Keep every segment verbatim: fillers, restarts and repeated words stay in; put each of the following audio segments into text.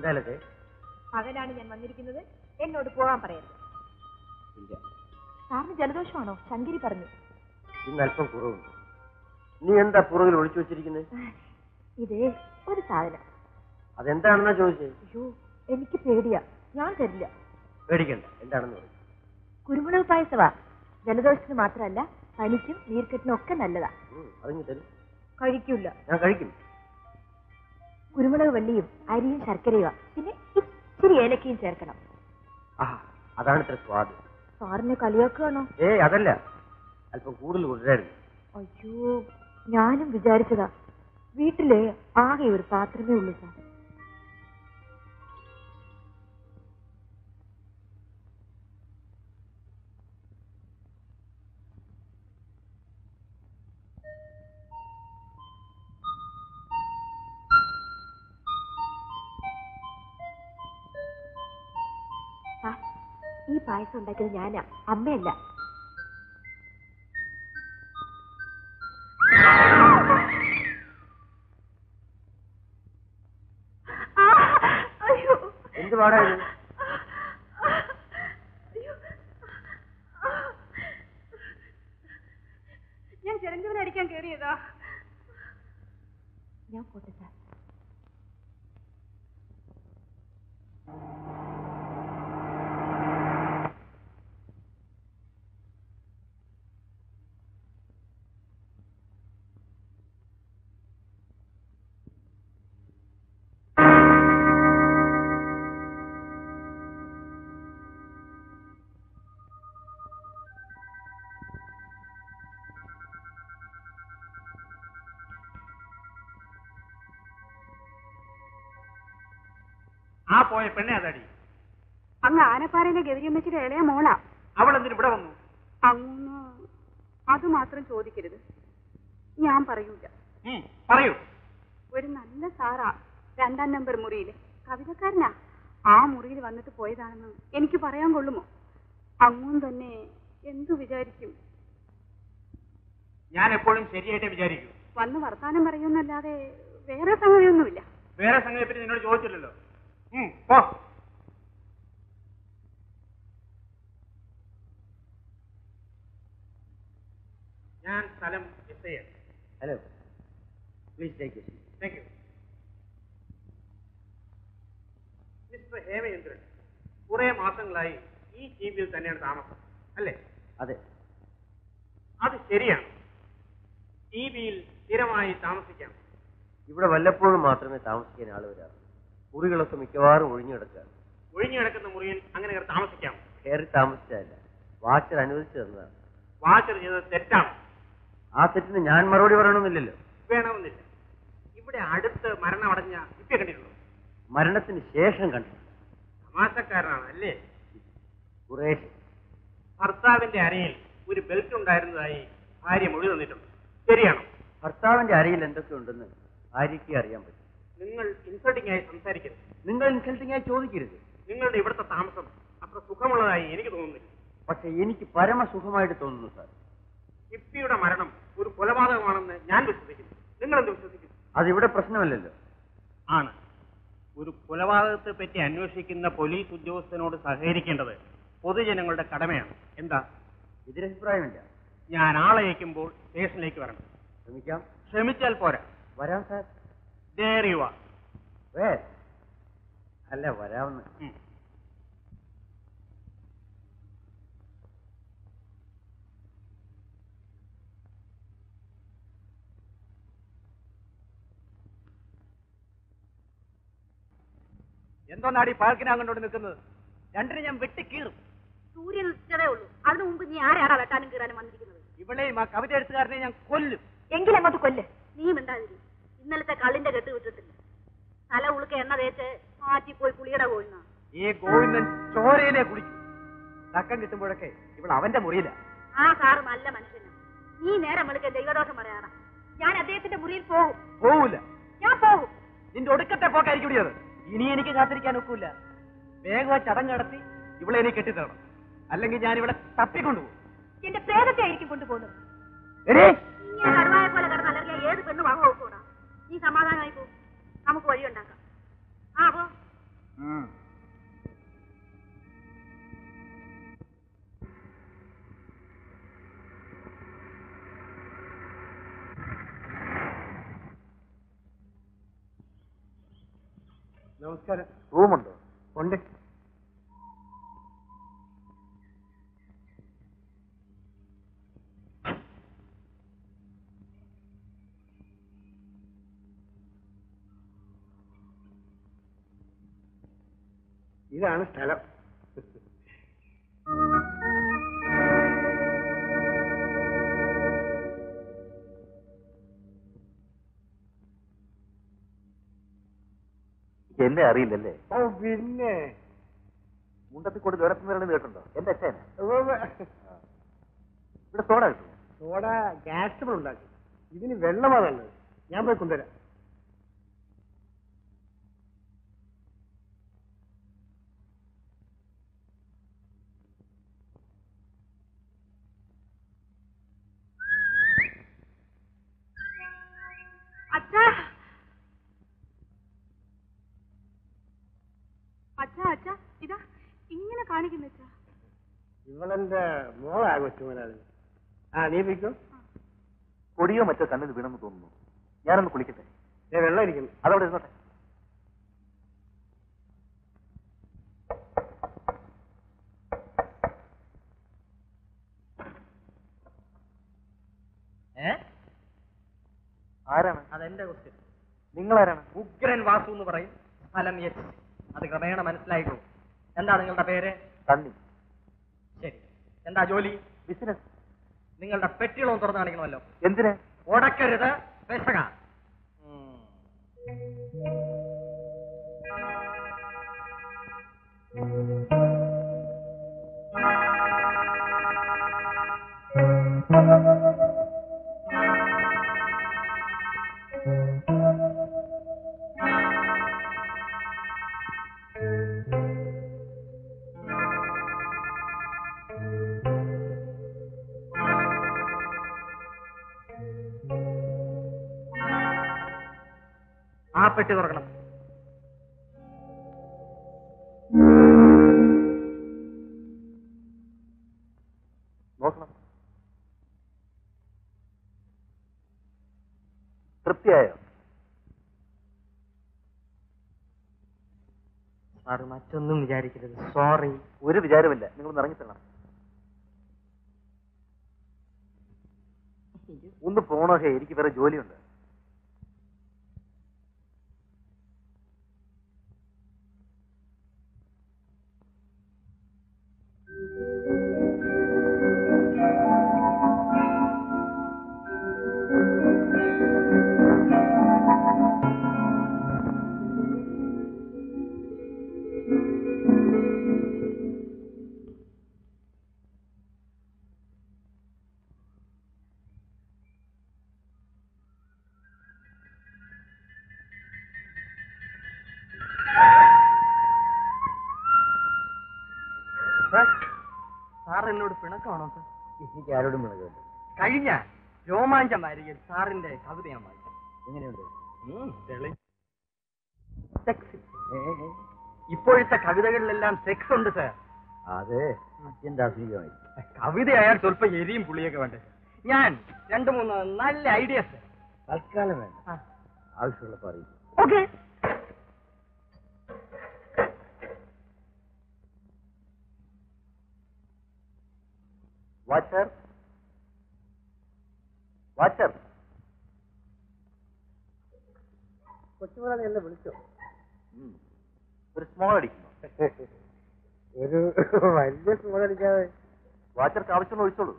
വനജാലത്തെ പകലാണ് ഞാൻ വന്നിരിക്കുന്നത്. എന്നോട് പോകാൻ പറയരുത്. ഇല്ല. സാറിന് ജലദോഷമാണോ? ശങ്കരി പറഞ്ഞു. ഇന്ന് അല്പം കുറവുണ്ട്. നീ എന്താ പുറകിൽ ഒളിച്ചു വെച്ചിരിക്കുന്നത്? ഇതേ ഒരു സാധനം. അതെന്താണെന്നാ ചോദിച്ചേ? അയ്യോ, എനിക്ക് പേടിയാ. ഞാൻ തരില്ല. പേടിക്കണ്ട. എന്താണെന്ന് പറയും. കുരുമുളക് പായസവാ. ജലദോഷത്തിന് മാത്രമല്ല, പനിക്കും നീർക്കെട്ടിനും ഒക്കെ നല്ലതാ. അതിന് തരും. കഴിക്കൂല. ഞാൻ കഴിക്കും. കുരുമുളക് വള്ളിയും അരിയും ശർക്കരയുവാ. പിന്നെ ഇച്ചിരി ഏലക്കയും ചേർക്കണം. ആഹാ, അതാണ് ഇത്ര സ്വാദ്. സാറിനെ കളിയാക്കുകയാണോ? ഏയ് അതല്ല, അല്പം കൂടുതൽ കൊണ്ടുവരായിരുന്നു. അയ്യോ, ഞാനും വിചാരിച്ചതാ. വീട്ടിലെ ആകെ ഒരു പാത്രമേ ഉള്ളൂ സാർ. ഈ പായസം ഉണ്ടാക്കിയത് ഞാനാ, അമ്മയല്ല. എന്ത് പാടായിരുന്നു? ഞാൻ ചിരഞ്ജീവനെ അടിക്കാൻ കയറിയതാ. ഞാൻ പോട്ടെ സാർ. ആ പോയ പെണ്ണെ അതടി. അങ്ങ് ആനപ്പാറയിലെ ഗൗരിയമ്മച്ചിയുടെ ഇളയ മോളാ. അവൾ എന്തിന് ഇവിടെ വന്നു? അങ്ങ് അത് മാത്രം ചോദിക്കരുത്. ഞാൻ പറയൂല. പറയൂ. ഒരു നല്ല സാറാ രണ്ടാം നമ്പർ മുറിയില്. കവിതക്കാരനാ. ആ മുറിയിൽ വന്നിട്ട് പോയതാണെന്ന് എനിക്ക് പറയാൻ കൊള്ളുമോ? അങ്ങും തന്നെ എന്തു വിചാരിക്കും? ഞാൻ എപ്പോഴും ശരിയായിട്ട് വിചാരിക്കും. വന്ന് വർത്താനം പറയുന്നല്ലാതെ വേറെ സംഗതിയൊന്നുമില്ല. വേറെ സംഗതിയെ പറ്റി നിന്നോട് ചോദിച്ചില്ലല്ലോ. പോ. ഞാൻ സ്ഥലം എസ് ഐ ആണ്. Hello, please take it. Thank you. Mister Hemachandran കുറെ മാസങ്ങളായി ഈ ദ്വീപിൽ തന്നെയാണ് താമസം, അല്ലേ? അതെ. അത് ശരിയാണ്. ദ്വീപിൽ സ്ഥിരമായി താമസിക്കാം. ഇവിടെ വല്ലപ്പോഴും മാത്രമേ താമസിക്കാൻ ആൾ വരാറ്. മുറികളൊക്കെ മിക്കവാറും ഒഴിഞ്ഞു കിടക്കാറ്. ഒഴിഞ്ഞു കിടക്കുന്ന മുറിയിൽ അങ്ങനെ താമസിക്കാം? കയറി താമസിച്ചതല്ല, വാച്ചർ അനുവദിച്ചു തന്നതാണ്. വാച്ചർ ചെയ്തത് തെറ്റാണ്. ആ തെറ്റിന് ഞാൻ മറുപടി പറയണമെന്നില്ലല്ലോ. വേണമെന്നില്ല. ഇവിടെ അടുത്ത് മരണമടഞ്ഞ ഇപ്പൊ കണ്ടിട്ടുള്ളൂ? മരണത്തിന് ശേഷം കണ്ടു. തമാശക്കാരനാണ് അല്ലേ? കുറേശ്ശെ. ഭർത്താവിന്റെ അരയിൽ ഒരു ബെൽറ്റ് ഉണ്ടായിരുന്നതായി ഭാര്യ മൊഴി തന്നിട്ടുണ്ട്. ശരിയാണോ? ഭർത്താവിന്റെ അരയിൽ എന്തൊക്കെ ഉണ്ടെന്ന് ഭാര്യയ്ക്ക് അറിയാൻ പറ്റും. നിങ്ങൾ ഇൻസൾട്ടിംഗ് ആയി സംസാരിക്കരുത്. നിങ്ങൾ ഇൻസൾട്ടിംഗ് ആയി ചോദിക്കരുത്. നിങ്ങളുടെ ഇവിടുത്തെ താമസം അത്ര സുഖമുള്ളതായി എനിക്ക് തോന്നുന്നില്ല. പക്ഷെ എനിക്ക് പരമസുഖമായിട്ട് തോന്നുന്നു സാർ. ഹിപ്പിയുടെ മരണം ഒരു കൊലപാതകമാണെന്ന് ഞാൻ വിശ്വസിക്കുന്നു. നിങ്ങൾ എന്ത് വിശ്വസിക്കുന്നു? അതിവിടെ പ്രശ്നമല്ലല്ലോ. ആണ്. ഒരു കൊലപാതകത്തെ പറ്റി അന്വേഷിക്കുന്ന പോലീസ് ഉദ്യോഗസ്ഥനോട് സഹകരിക്കേണ്ടത് പൊതുജനങ്ങളുടെ കടമയാണ്. എന്താ? എതിരഭിപ്രായമില്ല. ഞാൻ ആളയക്കുമ്പോൾ സ്റ്റേഷനിലേക്ക് വരണം. ശ്രമിക്കാം. ശ്രമിച്ചാൽ പോരാ. വരാം സാർ. ദേറിയുവ വേ അല്ല വരാവുന്ന. എന്തോന്നാടി പാർക്കിനകണ്ടോണ്ട് നിൽക്കുന്നത്? രണ്ടിന് ഞാൻ വെട്ടിക്കീറും. സൂര്യൻ ഉച്ചതേ ഉള്ളൂ. അതിനു മുമ്പ് നീ ആരെയാണോ വെട്ടാനും കീറാനും വന്നിരിക്കുന്നത്? ഇവിടെയും ആ കവിത എഴുത്തുകാരനെ ഞാൻ കൊല്ലും. എങ്കിലങ്ങോട്ട് കൊല്ല്. നീ മിണ്ടാതിരി. ഇന്നലത്തെ കള്ളിന്റെ കെട്ട് വിട്ടിട്ടില്ല. തല ഉളുക്ക എണ്ണ തേച്ച് മാറ്റി പോയി കുളിയുടെ പോയിന്ന. ഈ ഗോവിന്ദൻ ചോരയിലെ കുളിക്കും. തക്കം കിട്ടുമ്പോഴൊക്കെ ഇവിടെ അവന്റെ മുറിയില്ല. ആ സാറ് നല്ല മനുഷ്യനാണ്. നീ നേരം വിളിക്കാൻ ദൈവദോഷം പറയാറ. ഞാൻ അദ്ദേഹത്തിന്റെ മുറിയിൽ പോകും. പോവില്ല. ഞാൻ പോകും. നിന്റെ ഒടുക്കത്തെ പോക്കായിരിക്കും അത്. ഇനി എനിക്ക് കാത്തിരിക്കാൻ ഒക്കില്ല. വേഗം ചടങ്ങ് നടത്തി ഇവിടെ എനിക്ക് കെട്ടിത്തരണം. അല്ലെങ്കിൽ ഞാൻ ഇവിടെ തപ്പിക്കൊണ്ടുപോകും. എന്റെ പ്രേതത്തെ ആയിരിക്കും കൊണ്ടുപോകുന്നത്. കടുവായ പോലെ കിടന്നല്ലെങ്കിൽ ഏത് പെണ്ണ് വാങ്ങ നോക്കൂടാ. നീ സമാധാനമായി പോകും. നമുക്ക് വഴിയുണ്ടാക്കാം. ആ പോ. നമസ്കാരം. റൂമുണ്ടോ? ഉണ്ട്. ഇതാണ് സ്ഥലം. എന്നെ അറിയില്ലല്ലേ? ഓ പിന്നെ മുണ്ടത്തിക്കൂടി ദൂരത്തുനിന്ന് കേട്ടുണ്ടോ? എന്റെ അച്ഛൻ ഇവിടെ സോഡ കിട്ടുമോ? സോഡ ഗ്യാസ് ഉണ്ടാക്കി. ഇതിന് വെള്ളമാണ് നല്ലത്. ഞാൻ പോയി കൊണ്ടുവരാം. അച്ഛാ അച്ഛാ അച്ഛാ ഇതാ ഇങ്ങനെ കാണിക്കുന്ന അച്ഛാ. ഇവളെന്റെ മോളാ കൊച്ചുമോനാണ്. ആ നീ പിക്കോ. പൊടിയോ മറ്റോ കണ്ണിൽ വീണെന്ന് തോന്നുന്നു. ഞാനൊന്ന് കുളിക്കട്ടെ. വെള്ളം ഇരിക്കുന്നു. അതവിടെ ഇരുന്നോട്ടെ. ആരാണ്? അതെന്റെ ക്വസ്റ്റ്യൻ. നിങ്ങളാരാണ്? ഉഗ്രൻ വാസു എന്ന് പറയും. ഫലം എച്ച്. അത് ക്രമേണ മനസ്സിലായിട്ടുള്ളൂ. എന്താ നിങ്ങളുടെ പേര്? തണ്ണി. ശരി. എന്താ ജോലി? ബിസിനസ്. നിങ്ങളുടെ പെട്ടികളൊന്നും തുറന്നു കാണിക്കണമല്ലോ. എന്തിന്? ഉടക്കരുത്, പെശക. ആ പെട്ടി തുറക്കണം. നോക്കണം. തൃപ്തിയായോ? സാറ് മറ്റൊന്നും വിചാരിക്കരുത്. സോറി. ഒരു വിചാരമില്ല. നിങ്ങളൊന്ന് ഇറങ്ങിത്തരണം. ഒന്ന് പോണോഹേ, എനിക്ക് വേറെ ജോലിയുണ്ട്. സാർ എന്നോട് പിണക്കമാണോ സാർ? എനിക്ക് ആരോടും വിളകില്ല. കഴിഞ്ഞ രോമാഞ്ചം വാരികയിൽ സാറിന്റെ കവിത ഞാൻ വായിച്ചു. എങ്ങനെയുണ്ട്? ഇപ്പോഴത്തെ കവിതകളിലെല്ലാം സെക്സ് ഉണ്ട് സാർ. അതെ, അത്യന്താധുനികമായി. കവിതയായാൽ സ്വല്പം എരിയും പുളിയൊക്കെ വേണ്ടേ. ഞാൻ രണ്ടു മൂന്ന് നല്ല ഐഡിയാസ് തൽക്കാലം വേണ്ട. ആവശ്യമുള്ളപ്പോ അറിയിക്കും. ഓക്കെ. Watcher, watcher. കൊച്ചുമോനെ എന്നെ വിളിച്ചോ? ഒരു സ്മോൾ അടിക്കുന്നു. ഒരു വലിയ സ്മോൾ അടിക്കാതെ. വാച്ചർക്ക് ആവശ്യമുള്ള ഒഴിച്ചോളൂ.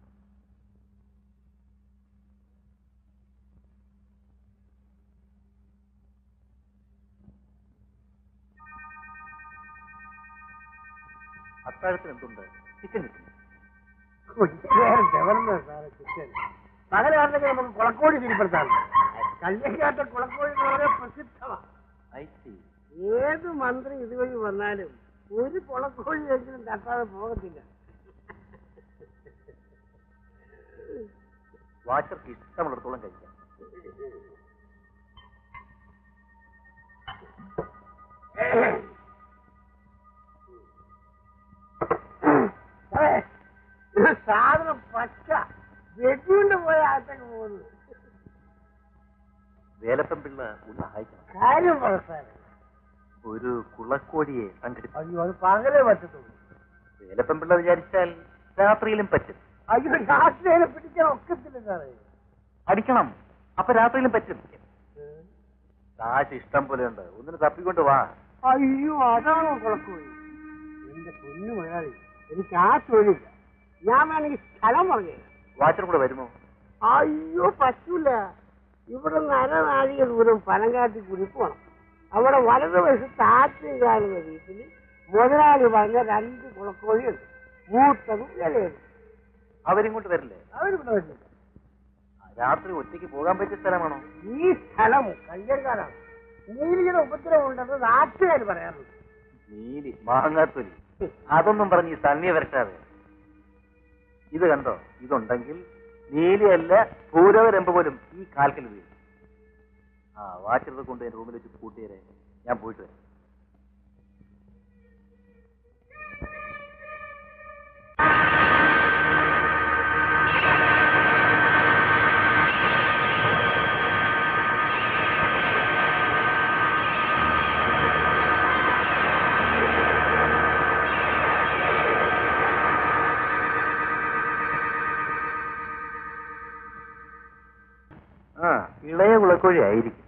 അത്താഴത്തിന് എന്തുണ്ട്? ചിക്കൻ കിട്ടുന്നു. പകലാണെങ്കിൽ നമുക്ക് കുളക്കോഴി ശരിപ്പെടുത്താം. കല്യാണ കുളക്കോഴി എന്ന് വളരെ പ്രസിദ്ധമാണ്. ഏത് മന്ത്രി ഇതുവഴി വന്നാലും ഒരു കുളക്കോഴിയെങ്കിലും തട്ടാതെ പോകത്തില്ല. വാച്ചർക്ക് ഇഷ്ടമുള്ളിടത്തോളം കഴിക്കാം. സാധനം പച്ച വെടിയുണ്ട് പോയ അകത്തേക്ക് പോകുന്നത്. വേലപ്പൻ പിള്ള ഒന്ന് സഹായിക്കണം. കാര്യം പറസാറ് ഒരു കുളക്കോഴിയെ സംഘടിപ്പിച്ചു. അയ്യോ അത് പകലേ പറ്റത്തുള്ളൂ. വേലപ്പൻ പിള്ള വിചാരിച്ചാൽ രാത്രിയിലും പറ്റും. അയ്യോ രാത്രിയിലെ പിടിക്കാൻ ഒക്കത്തില്ല സാറേ. അടിക്കണം, അപ്പൊ രാത്രിയിലും പറ്റും. കാശ് ഇഷ്ടം പോലെ ഉണ്ട്, ഒന്നിന് തപ്പിക്കൊണ്ട് വാ. അയ്യോ അതാണോ കുളക്കോഴി? എന്റെ പൊന്നു മലയാളി, എനിക്ക് ആ തൊഴിലില്ല. ഞാൻ വേണമെങ്കിൽ സ്ഥലം പറഞ്ഞു. വാച്ചർ കൂടെ വരുമോ? അയ്യോ പറ്റൂല. ഇവിടെ നിന്ന് അരനാഴിക ദൂരം പനങ്കാട്ടി കുടിപ്പ് വേണം. അവിടെ വലതുവശത്ത് ആറ്റും കാണുന്ന വീട്ടിൽ മുതലാളി പറഞ്ഞ രണ്ട് കുളക്കോഴിയുണ്ട്. മൂത്തതും ഇലയും. അവരിങ്ങോട്ട് വരില്ലേ? അവരിവിടെ വരുന്നില്ല. രാത്രി ഒറ്റയ്ക്ക് പോകാൻ പറ്റിയ സ്ഥലമാണോ? ഈ സ്ഥലം കയ്യക്കാരാണ്. നീലിയുടെ ഉപദ്രവം ഉണ്ടെന്ന് നാട്ടുകാർ പറയാറുണ്ട്. നീലി മാങ്ങാത്തൊലി അതൊന്നും പറഞ്ഞ് ഈ തണ്ണിയെ വരട്ടാതെ. ഇത് കണ്ടോ, ഇതുണ്ടെങ്കിൽ നീലിയല്ല പൂരവരമ്പ് പോലും ഈ കാൽക്കൽ വീഴും. ആ വാച്ചറത് കൊണ്ട് എന്റെ റൂമിൽ വെച്ച് കൂട്ടിയേരെ, ഞാൻ പോയിട്ട് വരാം. ആ ഇളയ കുളക്കോഴി ആയിരിക്കും.